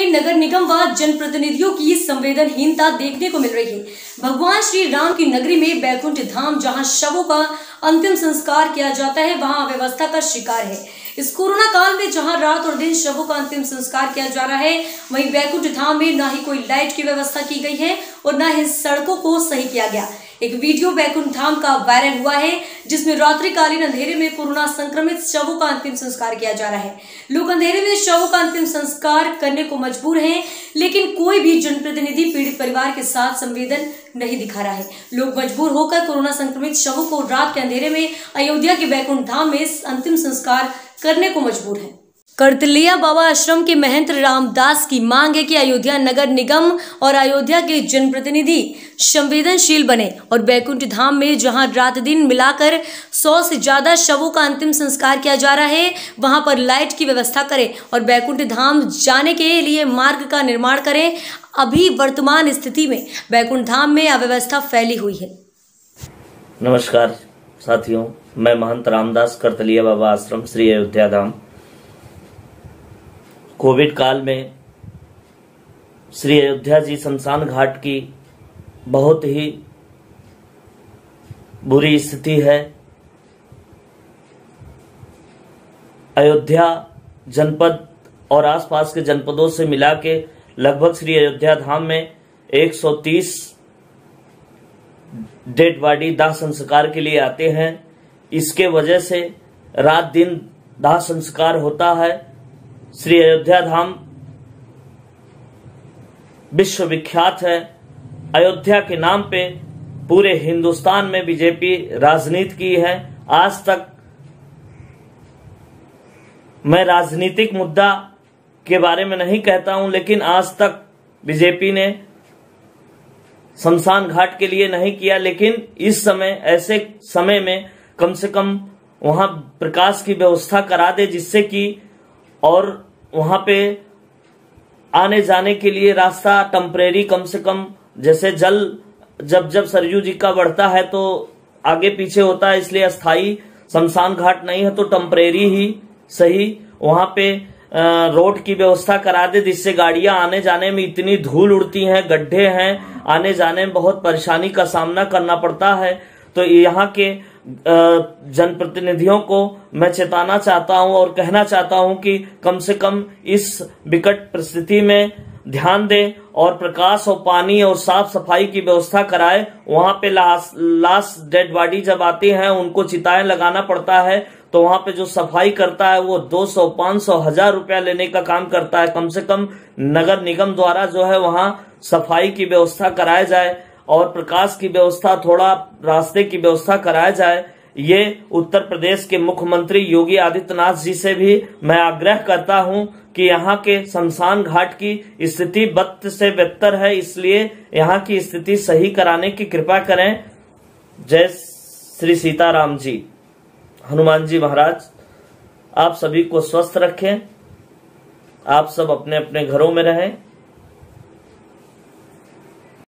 में नगर निगम व जनप्रतिनिधियों की संवेदनहीनता देखने को मिल रही है। भगवान श्री राम की नगरी में बैकुंठ धाम जहां शवों का अंतिम संस्कार किया जाता है, वहां अव्यवस्था का शिकार है। इस कोरोना काल में जहां रात और दिन शवों का अंतिम संस्कार किया जा रहा है, वहीं बैकुंठ धाम में न ही कोई लाइट की व्यवस्था की गई है और न ही सड़कों को सही किया गया। एक वीडियो बैकुंठ धाम का वायरल हुआ है, जिसमें रात्रिकालीन अंधेरे में कोरोना संक्रमित शवों का अंतिम संस्कार किया जा रहा है। लोग अंधेरे में शवों का अंतिम संस्कार करने को मजबूर हैं, लेकिन कोई भी जनप्रतिनिधि पीड़ित परिवार के साथ संवेदन नहीं दिखा रहा है। लोग मजबूर होकर कोरोना संक्रमित शवों को रात के अंधेरे में अयोध्या के बैकुंठ धाम में अंतिम संस्कार करने को मजबूर है। करतलिया बाबा आश्रम के महंत रामदास की मांग है कि अयोध्या नगर निगम और अयोध्या के जनप्रतिनिधि संवेदनशील बने और बैकुंठ धाम में जहां रात दिन मिलाकर 100 से ज्यादा शवों का अंतिम संस्कार किया जा रहा है, वहां पर लाइट की व्यवस्था करें और बैकुंठ धाम जाने के लिए मार्ग का निर्माण करें। अभी वर्तमान स्थिति में बैकुंठ धाम में अव्यवस्था फैली हुई है। नमस्कार साथियों, मैं महंत रामदास करतलिया बाबा आश्रम श्री अयोध्या धाम। कोविड काल में श्री अयोध्या जी शमशान घाट की बहुत ही बुरी स्थिति है। अयोध्या जनपद और आसपास के जनपदों से मिला के लगभग श्री अयोध्या धाम में 130 डेड बॉडी दाह संस्कार के लिए आते हैं। इसके वजह से रात दिन दाह संस्कार होता है। श्री अयोध्या धाम विश्वविख्यात है। अयोध्या के नाम पे पूरे हिंदुस्तान में बीजेपी राजनीति की है। आज तक मैं राजनीतिक मुद्दा के बारे में नहीं कहता हूं, लेकिन आज तक बीजेपी ने शमशान घाट के लिए नहीं किया। लेकिन इस समय, ऐसे समय में कम से कम वहां प्रकाश की व्यवस्था करा दे, जिससे कि और वहां पे आने जाने के लिए रास्ता टेम्परेरी, कम से कम जैसे जल जब सरयू जी का बढ़ता है तो आगे पीछे होता है, इसलिए अस्थाई शमशान घाट नहीं है तो टेम्परेरी ही सही वहां पे रोड की व्यवस्था करा दे, जिससे गाड़ियां आने जाने में, इतनी धूल उड़ती है, गड्ढे हैं, आने जाने में बहुत परेशानी का सामना करना पड़ता है। तो यहाँ के जनप्रतिनिधियों को मैं चेताना चाहता हूं और कहना चाहता हूं कि कम से कम इस विकट परिस्थिति में ध्यान दें और प्रकाश और पानी और साफ सफाई की व्यवस्था कराए। वहां पे लाश डेड बॉडी जब आती हैं, उनको चिताएं लगाना पड़ता है, तो वहां पे जो सफाई करता है वो 200, 500, 1000 रुपया लेने का काम करता है। कम से कम नगर निगम द्वारा जो है वहां सफाई की व्यवस्था कराया जाए और प्रकाश की व्यवस्था, थोड़ा रास्ते की व्यवस्था कराया जाए। ये उत्तर प्रदेश के मुख्यमंत्री योगी आदित्यनाथ जी से भी मैं आग्रह करता हूं कि यहाँ के शमशान घाट की स्थिति बद से बदतर है, इसलिए यहाँ की स्थिति सही कराने की कृपा करें। जय श्री सीताराम जी। हनुमान जी महाराज आप सभी को स्वस्थ रखें। आप सब अपने अपने घरों में रहें।